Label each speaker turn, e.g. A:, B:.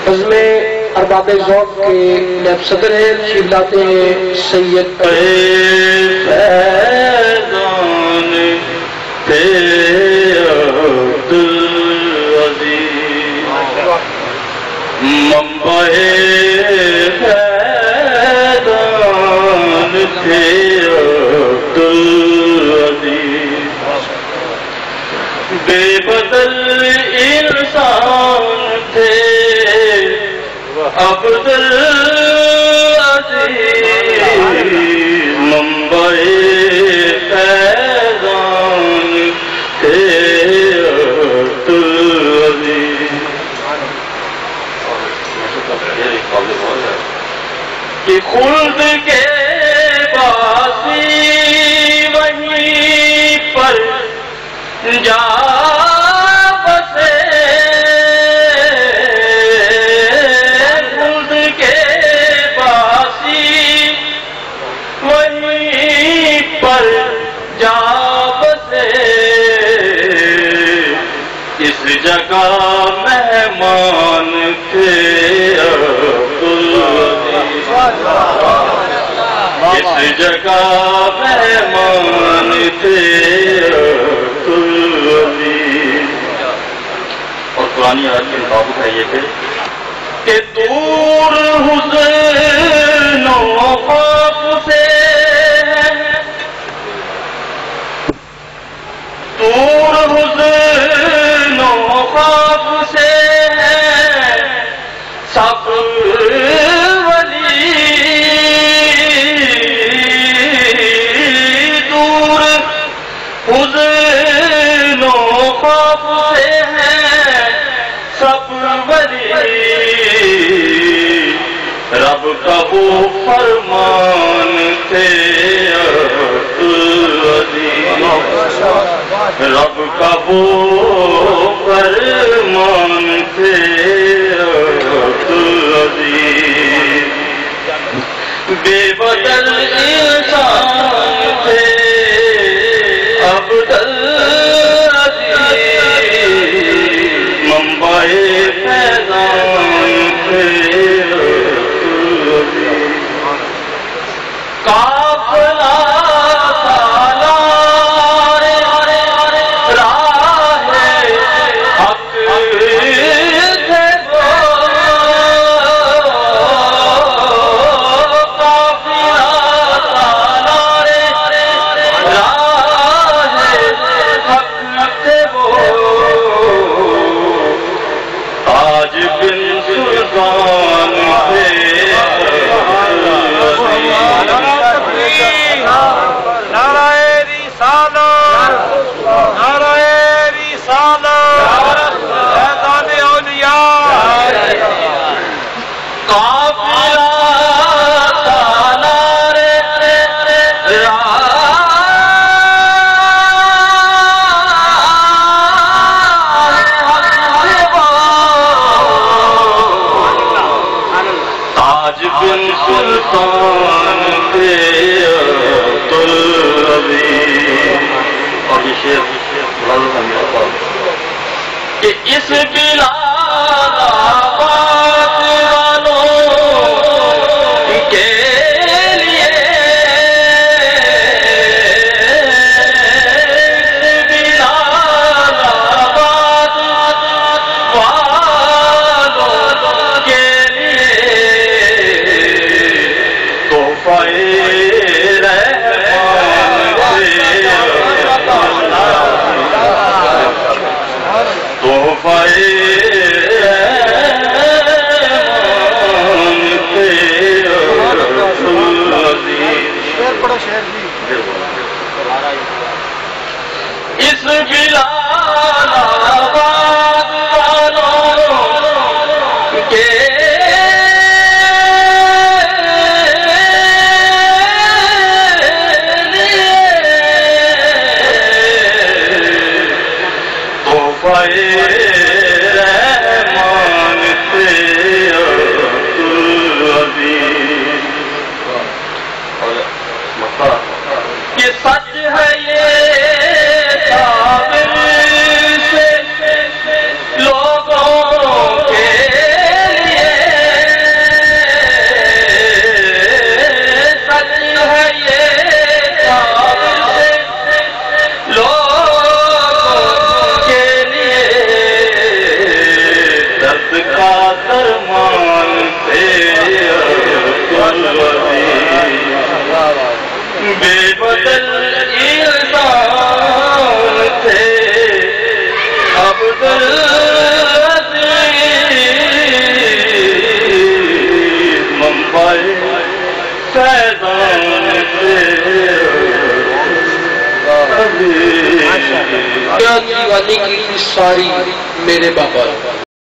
A: نظم ارباب ذوق کے نائب صدر ہیں، تشریف لاتے ہیں سید
B: فیضان پہ عبدالعزیز منبع فیضان پہ عبدالعزیز بے بدل انسان تھے عبدالعزیز منبع فیضان تھے عبدالعزیز کہ خلد کے باسی وہیں پر جا بسے خلد کے باسی وہیں پر جا بسے اس جگہ مہمان تھے اس جگہ مہمان تھے اور پرانی آیت کے مطابق ہے یہ کہ دور حزن و خوف سے دور حزن و خوف سے سب حزن و خوف سے ہیں سب ولی رب کا وہ فرمان تھے عبدالعزیز رب کا وہ فرمان تھے عبدالعزیز بے بدل انسان تھے عبدالعزیز منبع فیضان تھے قافلہ سالار راہ حق تھے وہ قافلہ سالار آج بن سلطان تھے
C: نعرہ رسالت نعرہ رسالت فیضان اولیاء
B: قافلہ سالار تاج بن سلطان تھے عبدالعزیز اور یہ شعر کہ اس بلاد آباد والوں کے لیے اس بلاد آباد والوں کے لیے تحفہ رحمان تحفہ بے بدل انسان تھے عبدالعزیز منبع فیضان تھے
A: دیوالی کی تھی ساری میرے بابا